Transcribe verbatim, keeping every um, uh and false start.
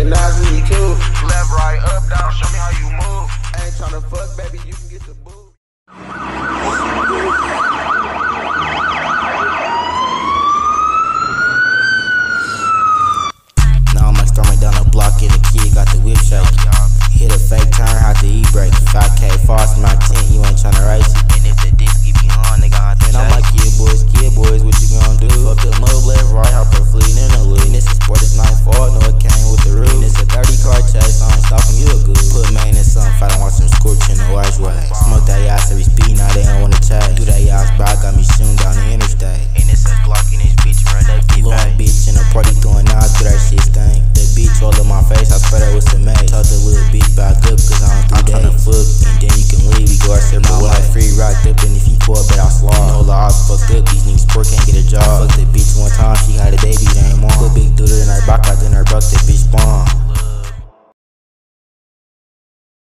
recognize me too. Left, right, up, down, show me how you move. I ain't tryna fuck, baby, you can get the boo. Now I'm like storming down the block in the kid, got the whip shake. Hit a fake turn, how to e-brake. five K fast in my tent, you ain't tryna race it. And if the disc keep you on, they gon' have to And I'm like KiaBoys, KiaBoys, what you gon' do? Fuck the move, left, right, hop a fleet in the loop. And this is sport, it's nightfall, no it came with the roof. And it's a thirty car chase, I ain't stopping you a good. Put Maine in something, fight and watch them scorch in the watch way. Smoke that yacht, every speed, now they don't wanna chase. Do that yacht, bro, got me shooting down the interstate. And it's a Glock in this bitch, run that bitch. Little bitch in a party throwing knives, do that shit stink. The bitch all in my face, I spread her with some mace. Talk the little bitch back up, cause I don't do that. I'm tryna fuck, and then you can leave, we go our separate ways. Now I'm like free rocked up, and if you fall, bet I'll slide.